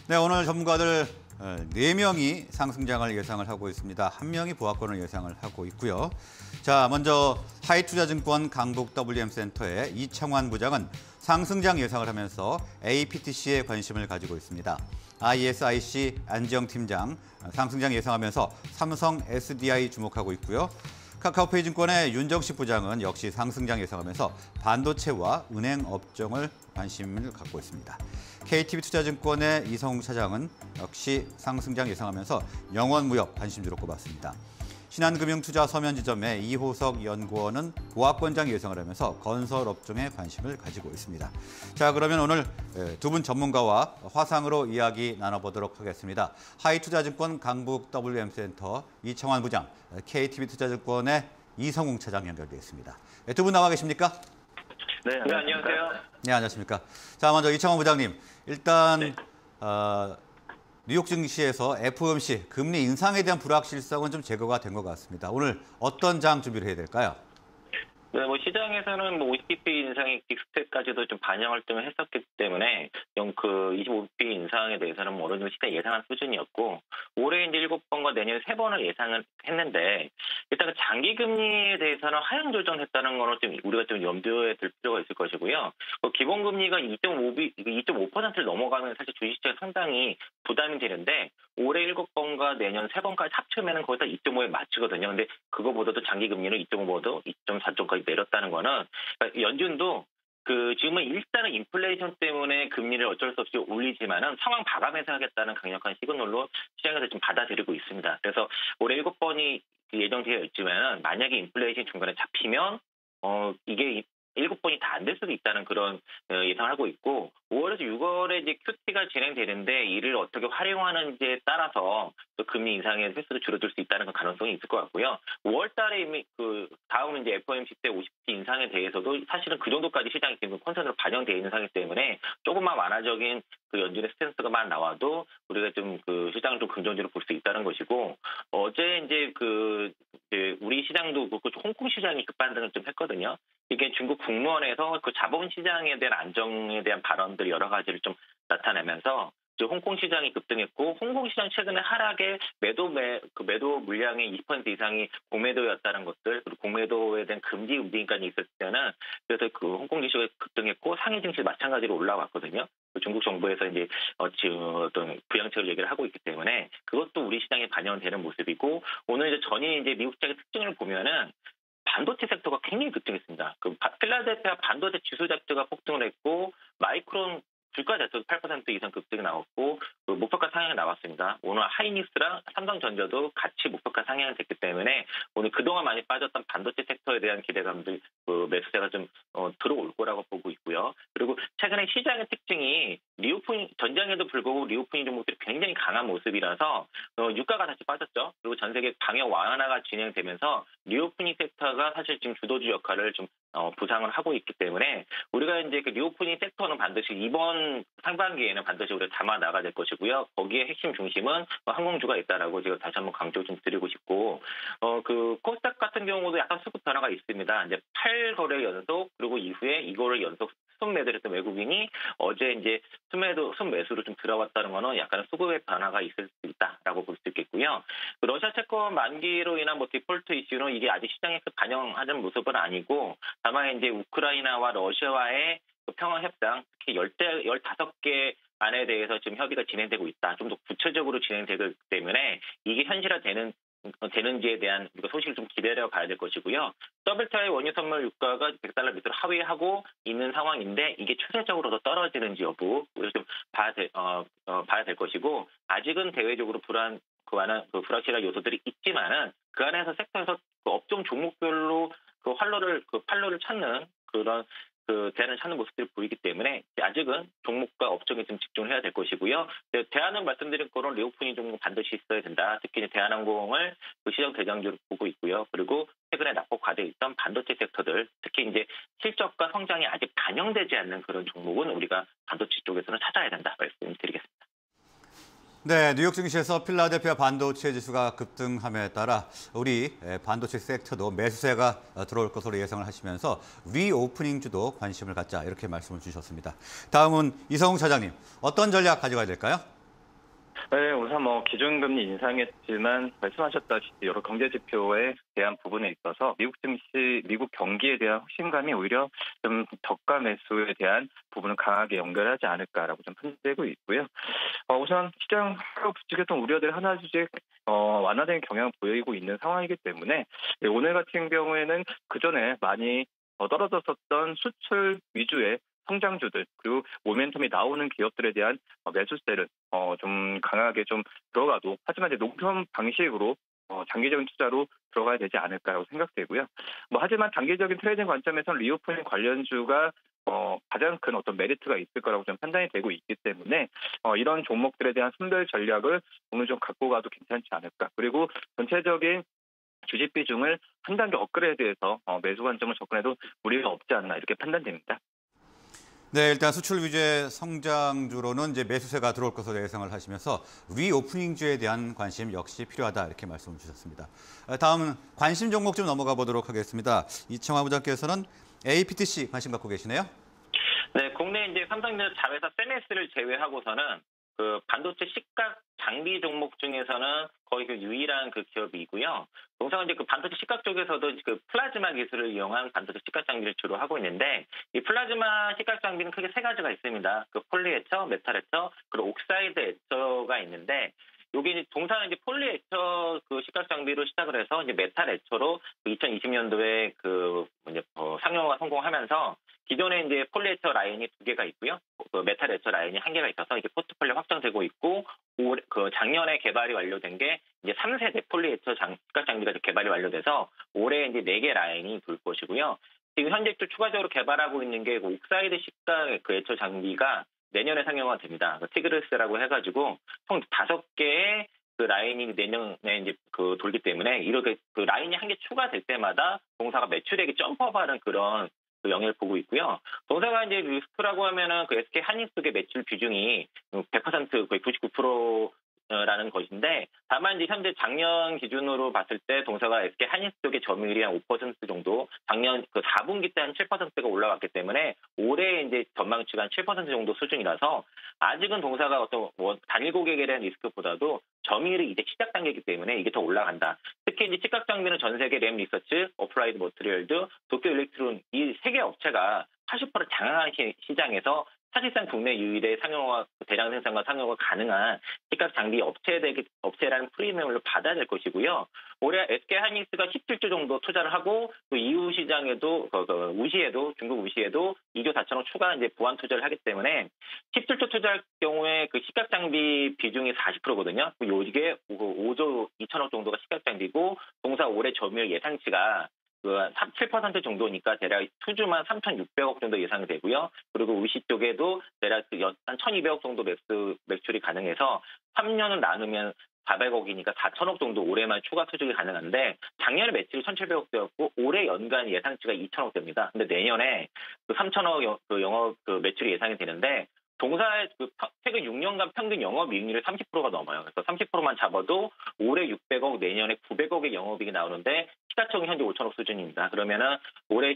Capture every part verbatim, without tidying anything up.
네, 오늘 전문가들 네 명이 상승장을 예상을 하고 있습니다. 한 명이 보합권을 예상을 하고 있고요. 자, 먼저 하이투자증권 강북 더블유엠센터의 이창환 부장은 상승장 예상을 하면서 에이피티씨에 관심을 가지고 있습니다. 아이에스아이씨 안지영 팀장 상승장 예상하면서 삼성 에스디아이 주목하고 있고요. 카카오페이 증권의 윤정식 부장은 역시 상승장 예상하면서 반도체와 은행 업종을 관심을 갖고 있습니다. 케이티비투자증권의 이성웅 차장은 역시 상승장 예상하면서 영원무역 관심주로 꼽았습니다. 신한금융투자 서면지점의 이호석 연구원은 보합권장 예상을 하면서 건설 업종에 관심을 가지고 있습니다. 자, 그러면 오늘 두 분 전문가와 화상으로 이야기 나눠보도록 하겠습니다. 하이투자증권 강북 더블유엠센터 이창환 부장, 케이티비투자증권의 이성웅 차장 연결되어 있습니다. 두 분 나와 계십니까? 네, 네, 안녕하세요. 네, 안녕하십니까. 자, 먼저 이창환 부장님, 일단 네. 어, 뉴욕 증시에서 에프오엠씨 금리 인상에 대한 불확실성은 좀 제거가 된 것 같습니다. 오늘 어떤 장 준비를 해야 될까요? 네, 뭐 시장에서는 뭐 오십 비피 인상의 빅스텝까지도 좀 반영을 좀 했었기 때문에 그 이십오 비피 인상에 대해서는 뭐 어느 정도 시장 예상한 수준이었고 올해 이제 일곱 번과 내년에 세 번을 예상을 했는데 일단 그 장기 금리에 대해서는 하향 조정했다는 거는 좀 우리가 좀 염두에 둘 필요가 있을 것이고요. 그 기본 금리가 이 점 오 비 이 점 오 퍼센트를 넘어가면 사실 주식시장이 상당히 부담이 되는데 올해 일곱 번과 내년 세 번까지 합치면은 거의 다 이 점 오에 맞추거든요. 근데 그거보다도 장기 금리는 이 점 오보다도 이 점 사 점까지 내렸다는 거는 그러니까 연준도 그 지금은 일단은 인플레이션 때문에 금리를 어쩔 수 없이 올리지만은 상황 봐가면서 하겠다는 강력한 시그널로 시장에서 좀 받아들이고 있습니다. 그래서 올해 일곱 번이 예정되어 있지만은 만약에 인플레이션 중간에 잡히면 어 이게 일곱 번이 다 안 될 수도 있다는 그런 예상을 하고 있고 오월에서 유월에 이제 큐티가 진행되는데 이를 어떻게 활용하는지에 따라서 또 금리 인상의 횟수도 줄어들 수 있다는 가능성이 있을 것 같고요. 오월 달에 이미 그 다음 이제 에프오엠씨 때 오십 비피 인상에 대해서도 사실은 그 정도까지 시장이 지금 컨센서로 반영되어 있는 상황이기 때문에 조금만 완화적인 그 연준의 스탠스가만 나와도 우리가 좀 그 시장을 좀 긍정적으로 볼 수 있다는 것이고 어제 이제 그 우리 시장도 그렇고 홍콩 시장이 급반등을 좀 했거든요. 이게 중국 국무원에서 그 자본시장에 대한 안정에 대한 발언들 여러 가지를 좀 나타내면서 홍콩 시장이 급등했고 홍콩 시장 최근에 하락에 매도 매, 그 매도 물량의 이십 퍼센트 이상이 공매도였다는 것들 그리고 공매도에 대한 금지 움직임까지 있었을 때는 그래서 그 홍콩 증시가 급등했고 상해 증시 마찬가지로 올라왔거든요. 중국 정부에서 이제 어, 지금 어떤 부양책을 얘기를 하고 있기 때문에 그것도 우리 시장에 반영되는 모습이고 오늘 이제 전일 이제 미국 시장의 특징을 보면은 반도체 섹터가 굉장히 급등했습니다. 그 필라델피아 반도체 지수 자체가 폭등을 했고 마이크론 주가 자체도 팔 퍼센트 이상 급등이 나왔고 그 목표가 상향이 나왔습니다. 오늘 하이닉스랑 삼성전자도 같이 목표가 상향이 됐기 때문에 오늘 그동안 많이 빠졌던 반도체 섹터에 대한 기대감들 그 매수세가 좀 어, 들어올 거라고 보고 있고요. 그리고 최근에 시장의 특징이 리오프닝 전장에도 불구하고 리오프닝 종목들이 굉장히 강한 모습이라서 어, 유가가 다시 빠졌죠. 그리고 전 세계 방역 완화가 진행되면서 리오프닝 섹터가 사실 지금 주도주 역할을 좀 어, 부상을 하고 있기 때문에 우리가 이제 그 리오프닝 섹터는 반드시 이번 상반기에는 반드시 우리가 담아 나가야 될 것이고요. 거기에 핵심 중심은 항공주가 있다라고 제가 다시 한번 강조 좀 드리고 싶고, 어, 그 코스닥 같은 경우도 약간 수급 변화가 있습니다. 이제 팔 거래 연속 그리고 이후에 이 거래 연속 순매도를 했던 외국인이 어제 이제 순매도 순매수로 좀 들어왔다는 거는 약간 수급의 변화가 있을 수 있다라고 볼 수 있겠고요. 그 러시아 채권 만기로 인한 뭐 디폴트 이슈는 이게 아직 시장에서 반영하는 모습은 아니고 다만 이제 우크라이나와 러시아와의 그 평화 협상 특히 열대 열다섯 개 안에 대해서 지금 협의가 진행되고 있다. 좀 더 구체적으로 진행되기 때문에 이게 현실화되는 되는지에 대한 소식을 좀 기다려 봐야 될 것이고요. 더블유티아이 원유 선물 유가가 백 달러 밑으로 하위하고 있는 상황인데 이게 추세적으로 더 떨어지는지 여부 우리가 좀 봐야 될, 어, 어, 봐야 될 것이고 아직은 대외적으로 불안 그 안에 그 불확실한 요소들이 있지만은 그 안에서 섹터에서 그 업종 종목별로 그 활로를 그 팔로를 찾는 그런 그 대안을 찾는 모습들이 보이기 때문에 아직은 종목과 업종에 좀 집중을 해야 될 것이고요. 대한항공 말씀드린 거는 리오프닝 종목 반드시 있어야 된다. 특히 대한항공을 그 시장 대장주로 보고 있고요. 그리고 최근에 낙폭 과대에 있던 반도체 섹터들, 특히 이제 실적과 성장이 아직 반영되지 않는 그런 종목은 우리가 반도체 쪽에서는 찾아야 된다 말씀드리겠습니다. 네, 뉴욕 증시에서 필라델피아 반도체 지수가 급등함에 따라 우리 반도체 섹터도 매수세가 들어올 것으로 예상을 하시면서 리오프닝주도 관심을 갖자 이렇게 말씀을 주셨습니다. 다음은 이성웅 차장님, 어떤 전략 가져가야 될까요? 네, 우선 뭐 기준금리 인상했지만 말씀하셨다시피 여러 경제 지표에 대한 부분에 있어서 미국 증시, 미국 경기에 대한 확신감이 오히려 좀 저가 매수에 대한 부분을 강하게 연결하지 않을까라고 좀 판단되고 있고요. 어, 우선 시장 부추겼던 우려들 하나씩 어, 완화되는 경향을 보이고 있는 상황이기 때문에 네, 오늘 같은 경우에는 그 전에 많이 어, 떨어졌었던 수출 위주의 성장주들 그리고 모멘텀이 나오는 기업들에 대한 매수세를 어, 좀 강하게 좀 들어가도 하지만 이제 농협 방식으로 어, 장기적인 투자로 들어가야 되지 않을까라고 생각되고요. 뭐 하지만 단기적인 트레이딩 관점에서는 리오프닝 관련주가 어, 가장 큰 어떤 메리트가 있을 거라고 좀 판단이 되고 있기 때문에 어, 이런 종목들에 대한 선별 전략을 오늘 좀 갖고 가도 괜찮지 않을까. 그리고 전체적인 주식 비중을 한 단계 업그레이드해서 어, 매수 관점을 접근해도 무리가 없지 않나 이렇게 판단됩니다. 네, 일단 수출 위주의 성장주로는 이제 매수세가 들어올 것으로 예상을 하시면서 리오프닝주에 대한 관심 역시 필요하다 이렇게 말씀을 주셨습니다. 다음 관심 종목 좀 넘어가 보도록 하겠습니다. 이청화 부장께서는 에이피티씨 관심 갖고 계시네요. 네, 국내 이제 삼성전자 자회사 세메스를 제외하고서는 그 반도체 식각 장비 종목 중에서는 거의 그 유일한 그 기업이고요. 동사가 이제 그 반도체 식각 쪽에서도 그 플라즈마 기술을 이용한 반도체 식각 장비를 주로 하고 있는데 이 플라즈마 식각 장비는 크게 세 가지가 있습니다. 그 폴리 에처, 메탈 에처, 그리고 옥사이드 에처가 있는데 요게 이제 동사는 이제 폴리 에처 그 식각 장비로 시작을 해서 이제 메탈 에처로 이천이십 년도에 그 이제 어 상용화가 성공하면서 기존에 이제 폴리 에처 라인이 두 개가 있고요. 그 메탈 에처 라인이 한 개가 있어서 이제 포트폴리오 확장되고 있고 올, 그 작년에 개발이 완료된 게 이제 삼 세대 폴리 에처 장, 식각 장비가 개발이 완료돼서 올해 이제 네 개 라인이 돌 것이고요. 지금 현재 또 추가적으로 개발하고 있는 게 그 옥사이드 식각 그 에처 장비가 내년에 상용화 됩니다. 그 티그레스라고 해가지고 총 다섯 개의 그 라인이 내년에 이제 그 돌기 때문에 이렇게 그 라인이 한 개 추가될 때마다 동사가 매출액이 점프업하는 그런 그 영역을 보고 있고요. 동사가 이제 리스크라고 하면은 그 에스케이 한인숙의 매출 비중이 백 퍼센트 거의 구십구 퍼센트라는 것인데 다만 이제 현재 작년 기준으로 봤을 때 동사가 에스케이 한인숙의 점유율이 한 오 퍼센트 정도 작년 그 사 분기 때 한 칠 퍼센트가 올라갔기 때문에 올해 이제 전망치가 한 칠 퍼센트 정도 수준이라서 아직은 동사가 어떤 뭐 단일 고객에 대한 리스크보다도 점유율이 이제 시작 단계이기 때문에 이게 더 올라간다. 특히 이제 식각 장비는 전 세계 램 리서치, 어플라이드 머티리얼드, 도쿄 일렉트론 이 세 개 업체가 팔십 퍼센트 장악하는 시장에서 사실상 국내 유일의 상용화, 대량 생산과 상용화 가능한 식각 장비 업체 업체라는 프리미엄을 받아야 될 것이고요. 올해 에스케이 하이닉스가 십칠 조 정도 투자를 하고 또 이후 시장에도 그, 그 우시에도 중국 우시에도 이 조 사천억 추가 이제 보완 투자를 하기 때문에 십칠 조 투자할 경우에 그 식각 장비 비중이 사십 퍼센트거든요. 요게 오 조 이천억 정도가 식각 장비고 동사 올해 점유율 예상치가 그 칠 퍼센트 정도니까 대략 투주만 삼천육백억 정도 예상이 되고요. 그리고 우시 쪽에도 대략 한 천이백억 정도 매수, 매출이 가능해서 삼 년을 나누면 사백억이니까 사천억 정도 올해만 추가 투자가 가능한데 작년에 매출이 천칠백억대였고 올해 연간 예상치가 이천억대입니다. 근데 내년에 그 삼천억 영, 그 영업 그 매출이 예상이 되는데 동사의 그 최근 육 년간 평균 영업이익률이 삼십 퍼센트가 넘어요. 그래서 삼십 퍼센트만 잡아도 올해 육백억, 내년에 구백억의 영업이익이 나오는데 시가총이 현재 오천억 수준입니다. 그러면은 올해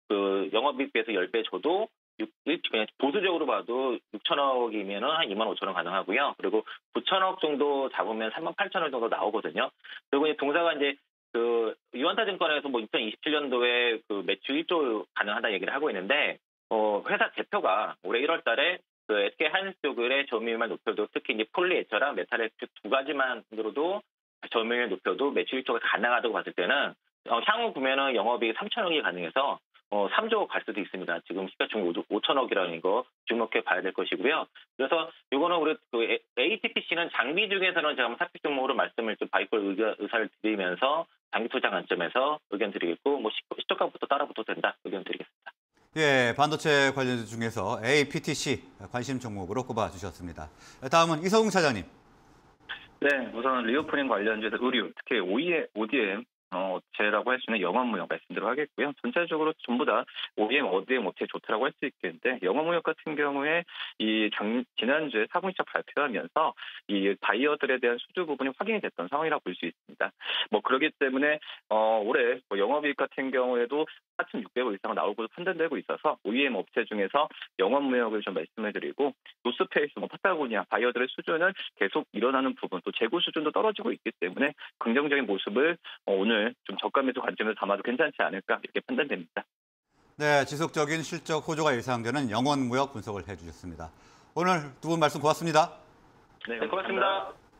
그 영업이익 비해서 십 배 줘도 육, 그냥 보수적으로 봐도 육천억이면은 한 이만 오천억 가능하고요. 그리고 구천억 정도 잡으면 삼만 팔천억 정도 나오거든요. 그리고 이제 동사가 이제 그 유한타증권에서 뭐 이천이십칠 년도에 그 매출 일 조 가능하다 얘기를 하고 있는데 어 회사 대표가 올해 일월 달에 그 에스케이 하이닉스 쪽의 점유율만 높여도 특히 이제 폴리 에처랑 메탈 에처 두 가지만으로도 점유율 높여도 매출 일 조가 가능하다고 봤을 때는 어, 향후 보면은 영업이익 삼천억이 가능해서 어, 삼 조 갈 수도 있습니다. 지금 시가총이 오천억이라는 거 주목해 봐야 될 것이고요. 그래서 이거는 우리 그 에이티피씨는 장비 중에서는 제가 삽입 종목으로 말씀을 좀 바이콜 의견, 의사를 드리면서 장기 투자 관점에서 의견 드리겠고 뭐 시초가부터 따라붙어도 된다 의견 드리겠습니다. 예, 반도체 관련주 중에서 에이피티씨 관심 종목으로 꼽아주셨습니다. 다음은 이서웅 차장님. 네, 우선 리오프닝 관련주에서 의류, 특히 오이엠, 오디엠 어, 업체라고 할 수 있는 영업무역 말씀드리도록 하겠고요. 전체적으로 전부 다 오이엠, 어디엠 업체 좋다라고 할 수 있겠는데 영업무역 같은 경우에 이 장, 지난주에 사 분기차 발표하면서 이 바이어들에 대한 수주 부분이 확인이 됐던 상황이라고 볼 수 있습니다. 뭐 그렇기 때문에 어, 올해 뭐 영업이익 같은 경우에도 사천육백억 이상 나오고 판단되고 있어서 오이엠 업체 중에서 영업무역을 좀 말씀을 드리고 노스페이스, 뭐 파타고니아 바이어들의 수준은 계속 일어나는 부분 또 재고 수준도 떨어지고 있기 때문에 긍정적인 모습을 오늘 좀 저가 매수 관점에서 담아도 괜찮지 않을까 이렇게 판단됩니다. 네, 지속적인 실적 호조가 예상되는 영원무역 분석을 해주셨습니다. 오늘 두 분 말씀 고맙습니다. 네, 네, 고맙습니다.